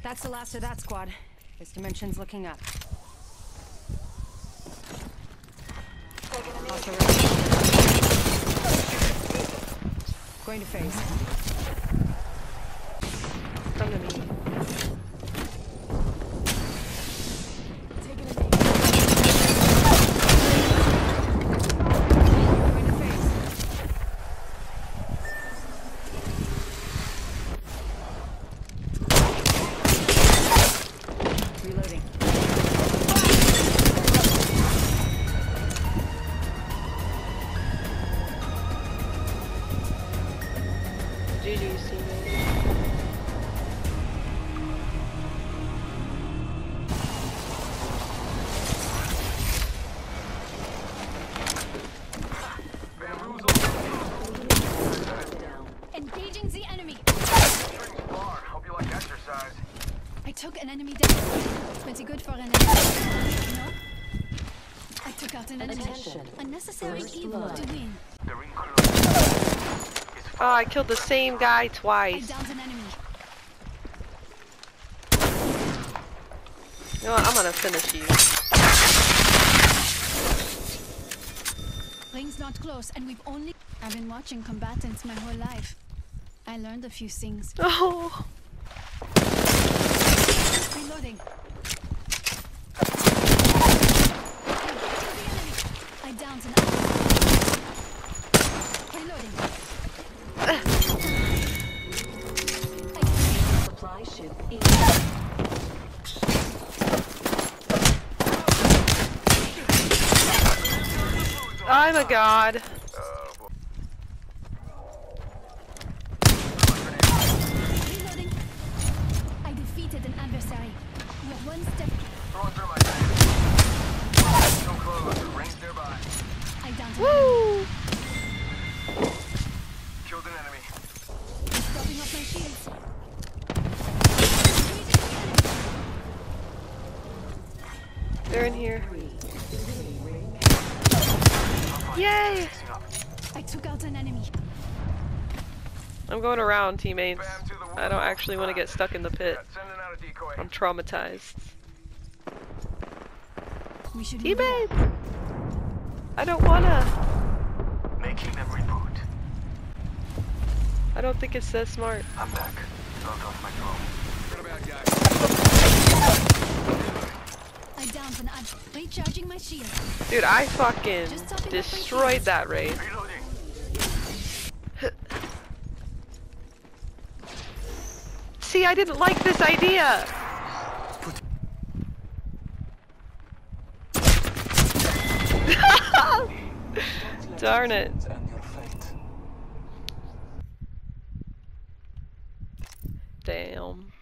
That's the last of that squad. This dimension's looking up. Going to phase. Come to me. Reloading. GG's teammate. Engaging the enemy. Hope you like exercise. I took an enemy down. It's pretty good for an enemy. No? I took out an enemy. Unnecessary evil to win. The ring close. Oh, I killed the same guy I twice. downed an enemy. You know what? I'm gonna finish you. Ring's not close, and we've only... I've been watching combatants my whole life. I learned a few things. Oh. Reloading. I downed an enemy. Reloading. Supply ship in. I'm a god. Reloading. I defeated an adversary. We're one step. Throwing through my tank. So close. Rings nearby. I downed an enemy. Woo! Killed an enemy. Stopping up my shields. They're in here. Yay! I took out an enemy. I'm going around, teammates. I don't actually want to get stuck in the pit. Sending out a decoy. I'm traumatized. We should Teammates! I don't wanna. Making them reboot. I don't think it's that smart. I'm back. Knocked off my drone. What about guys? I downed an ad. Recharging my shield. Dude, I fucking destroyed that raid. Reloading. See, I didn't like this idea! Darn it. Damn.